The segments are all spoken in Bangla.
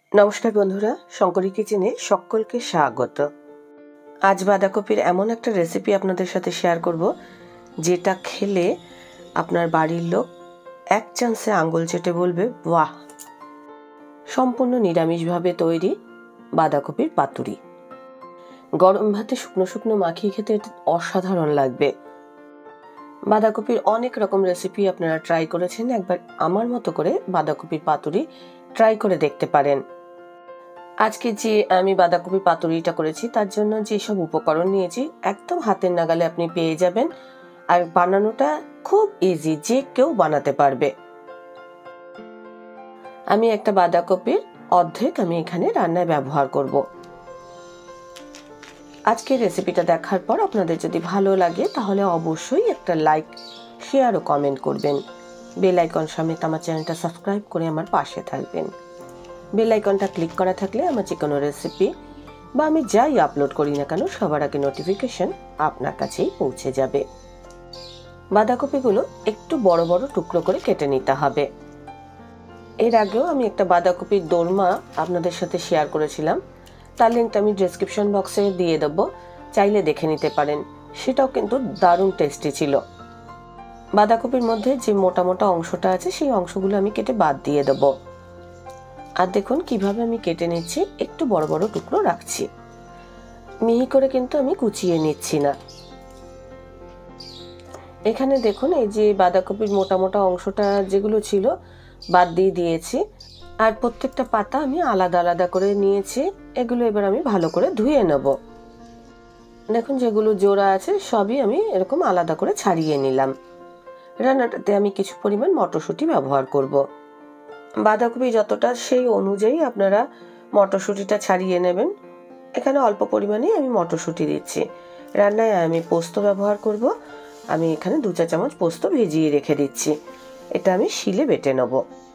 নমস্কার বন্ধুরা, শঙ্করী কিচেনে সকলকে স্বাগত। আজ বাঁধাকপির এমন একটা রেসিপি আপনাদের সাথে শেয়ার করব যেটা খেলে আপনার বাড়ির লোক এক চান্সে আঙ্গুল চেটে বলবে বাহ। সম্পূর্ণ নিরামিষভাবে তৈরি বাঁধাকপির পাতুরি। গরম ভাতে শুকনো শুকনো মাখিয়ে খেতে অসাধারণ লাগবে। বাঁধাকপির অনেক রকম রেসিপি আপনারা ট্রাই করেছেন, একবার আমার মতো করে বাঁধাকপির পাতুরি ট্রাই করে দেখতে পারেন। আজকে যে আমি বাঁধাকপির পাতুরিটা করেছি তার জন্য যেসব উপকরণ নিয়েছি একদম হাতের নাগালে আপনি পেয়ে যাবেন, আর বানানোটা খুব ইজি, যে কেউ বানাতে পারবে। আমি একটা বাঁধাকপির অর্ধেক আমি এখানে রান্নায় ব্যবহার করব। আজকের রেসিপিটা দেখার পর আপনাদের যদি ভালো লাগে তাহলে অবশ্যই একটা লাইক, শেয়ার ও কমেন্ট করবেন। বেল আইকন সমেত আমার চ্যানেলটা সাবস্ক্রাইব করে আমার পাশে থাকবেন। বেল আইকনটা ক্লিক করা থাকলে আমার যে কোনো রেসিপি বা আমি যাই আপলোড করি না কেন সবার আগে নোটিফিকেশন আপনার কাছেই পৌঁছে যাবে। বাঁধাকপিগুলো একটু বড় বড় টুকরো করে কেটে নিতে হবে। এর আগেও আমি একটা বাঁধাকপির দোরমা আপনাদের সাথে শেয়ার করেছিলাম, তার লিঙ্কটা আমি ডেসক্রিপশন বক্সে দিয়ে দেবো, চাইলে দেখে নিতে পারেন। সেটাও কিন্তু দারুণ টেস্টি ছিল। বাঁধাকপির মধ্যে যে মোটা মোটা অংশটা আছে সেই অংশগুলো আমি কেটে বাদ দিয়ে দেবো। আর দেখুন কিভাবে আমি কেটে নিচ্ছি, একটু বড় বড় টুকরো রাখছি, মিহি করে কিন্তু আমি কুচিয়ে নিচ্ছি না। এখানে দেখুন এই যে বাঁধাকপির মোটা মোটা অংশটা যেগুলো ছিল বাদ দিয়ে দিয়েছি, আর প্রত্যেকটা পাতা আমি আলাদা আলাদা করে নিয়েছি। এগুলো এবার আমি ভালো করে ধুয়ে নেব। দেখুন যেগুলো জোড়া আছে সবই আমি এরকম আলাদা করে ছাড়িয়ে নিলাম। রান্নাটাতে আমি কিছু পরিমাণ মটরশুঁটি ব্যবহার করব। বাঁধাকপি যতটা সেই অনুযায়ী আপনারা মটরশুঁটিটা ছাড়িয়ে নেবেন। এখানে অল্প পরিমাণে আমি মটরশুঁটি দিচ্ছি। রান্নায় আমি পোস্ত ব্যবহার করব। আমি এখানে 2 চা চামচ পোস্ত ভিজিয়ে রেখে দিচ্ছি। এটা আমি শিলে বেটে নেব।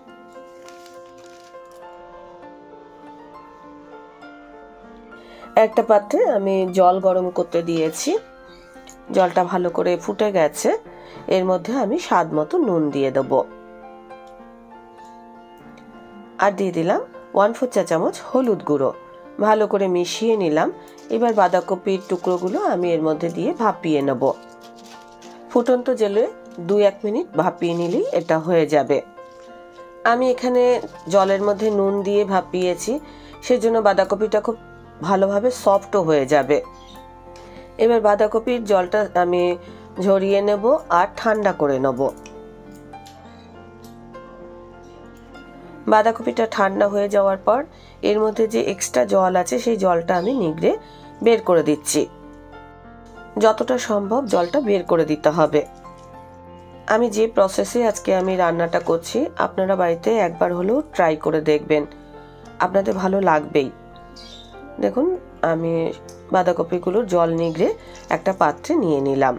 একটা পাত্রে আমি জল গরম করতে দিয়েছি। জলটা ভালো করে ফুটে গেছে। এর মধ্যে আমি স্বাদ মতো নুন দিয়ে দেবো, আর দিয়ে দিলাম 1/4 চা চামচ হলুদ গুঁড়ো। ভালো করে মিশিয়ে নিলাম। এবার বাঁধাকপির টুকরোগুলো আমি এর মধ্যে দিয়ে ভাপিয়ে নেব। ফুটন্ত জলে 2-1 মিনিট ভাপিয়ে নিলেই এটা হয়ে যাবে। আমি এখানে জলের মধ্যে নুন দিয়ে ভাপিয়েছি, সেজন্য বাঁধাকপিটা খুব ভালোভাবে সফটও হয়ে যাবে। এবার বাঁধাকপির জলটা আমি ঝরিয়ে নেব আর ঠান্ডা করে নেব। বাঁধাকপিটা ঠান্ডা হয়ে যাওয়ার পর এর মধ্যে যে এক্সট্রা জল আছে সেই জলটা আমি নিগড়ে বের করে দিচ্ছি। যতটা সম্ভব জলটা বের করে দিতে হবে। আমি যে প্রসেসে আজকে আমি রান্নাটা করছি আপনারা বাড়িতে একবার হলেও ট্রাই করে দেখবেন, আপনাদের ভালো লাগবেই। দেখুন আমি বাঁধাকপিগুলোর জল নিগড়ে একটা পাত্রে নিয়ে নিলাম।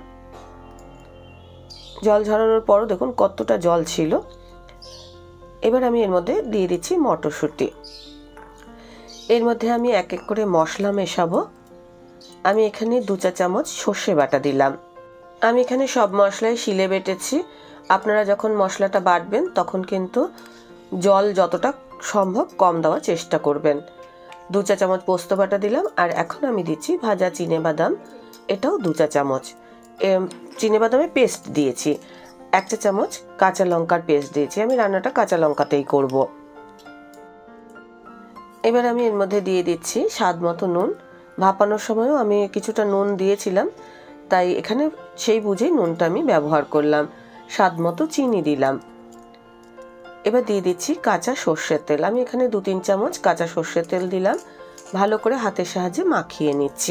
জল ঝরানোর পরও দেখুন কতটা জল ছিল। এবার আমি এর মধ্যে দিয়ে দিচ্ছি মটরশুঁটি। এর মধ্যে আমি এক এক করে মশলা মেশাবো। আমি এখানে 2 চা চামচ সর্ষে বাটা দিলাম। আমি এখানে সব মশলাই শিলে বেটেছি। আপনারা যখন মশলাটা বাটবেন তখন কিন্তু জল যতটা সম্ভব কম দেওয়ার চেষ্টা করবেন। 2 চা চামচ পোস্ত বাটা দিলাম, আর এখন আমি দিচ্ছি ভাজা চিনেবাদাম, এটাও 2 চা চামচ। চিনেবাদামের পেস্ট দিয়েছি। 1 চা চামচ কাঁচা লঙ্কার পেস্ট দিয়েছি। আমি রান্নাটা কাঁচা লঙ্কাতেই করব। এবার আমি এর মধ্যে দিয়ে দিচ্ছি স্বাদ মতো নুন। ভাপানোর সময়ও আমি কিছুটা নুন দিয়েছিলাম, তাই এখানে সেই বুঝেই নুনটা আমি ব্যবহার করলাম। স্বাদ মতো চিনি দিলাম। এবার দিয়ে দিচ্ছি কাঁচা সর্ষের তেল। আমি এখানে 2-3 চামচ কাঁচা সর্ষের তেল দিলাম। ভালো করে হাতের সাহায্যে মাখিয়ে নিচ্ছি।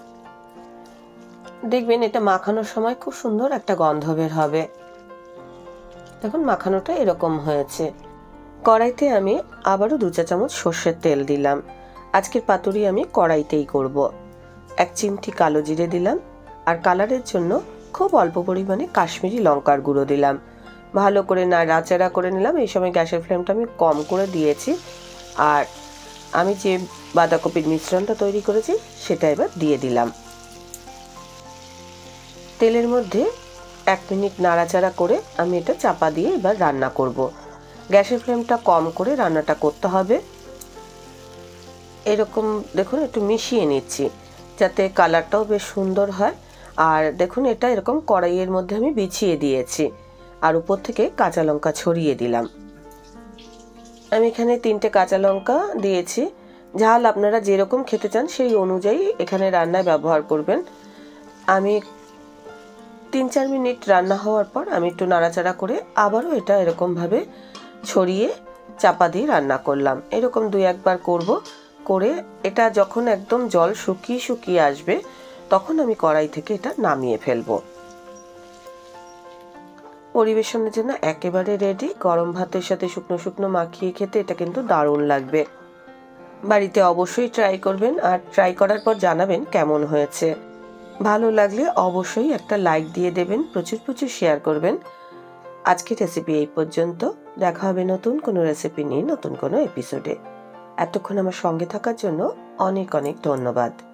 দেখবেন এটা মাখানোর সময় খুব সুন্দর একটা গন্ধ বের হবে। দেখুন মাখানোটা এরকম হয়েছে। কড়াইতে আমি আবারও 2 চা চামচ সর্ষের তেল দিলাম। আজকের পাতুরি আমি কড়াইতেই করব। 1 চিমটি কালো জিরে দিলাম, আর কালারের জন্য খুব অল্প পরিমাণে কাশ্মীরি লঙ্কার গুঁড়ো দিলাম। ভালো করে নাড়াচাড়া করে নিলাম। এই সময় গ্যাসের ফ্লেমটা আমি কম করে দিয়েছি, আর আমি যে বাঁধাকপির মিশ্রণটা তৈরি করেছি সেটা এবার দিয়ে দিলাম। তেলের মধ্যে 1 মিনিট নাড়াচাড়া করে আমি এটা চাপা দিয়ে এবার রান্না করব। গ্যাসের ফ্লেমটা কম করে রান্নাটা করতে হবে। এরকম দেখুন একটু মিশিয়ে নিচ্ছি যাতে কালারটাও বেশ সুন্দর হয়। আর দেখুন এটা এরকম কড়াইয়ের মধ্যে আমি বিছিয়ে দিয়েছি আর উপর থেকে কাঁচা লঙ্কা ছড়িয়ে দিলাম। আমি এখানে 3টে কাঁচা লঙ্কা দিয়েছি। ঝাল আপনারা যেরকম খেতে চান সেই অনুযায়ী এখানে রান্নায় ব্যবহার করবেন। আমি 3-4 মিনিট রান্না হওয়ার পর আমি একটু নাড়াচাড়া করে আবারও এটা এরকমভাবে ছড়িয়ে চাপা দিয়ে রান্না করলাম। এরকম 2-1 বার করব। করে এটা যখন একদম জল শুকিয়ে শুকিয়ে আসবে তখন আমি কড়াই থেকে এটা নামিয়ে ফেলবো। পরিবেশনের জন্য একেবারে রেডি। গরম ভাতের সাথে শুকনো শুকনো মাখিয়ে খেতে এটা কিন্তু দারুণ লাগবে। বাড়িতে অবশ্যই ট্রাই করবেন আর ট্রাই করার পর জানাবেন কেমন হয়েছে। ভালো লাগলে অবশ্যই একটা লাইক দিয়ে দেবেন, প্রচুর প্রচুর শেয়ার করবেন। আজকের রেসিপি এই পর্যন্ত। দেখা হবে নতুন কোনো রেসিপি নিয়ে নতুন কোনো এপিসোডে। এতক্ষণ আমার সঙ্গে থাকার জন্য অনেক অনেক ধন্যবাদ।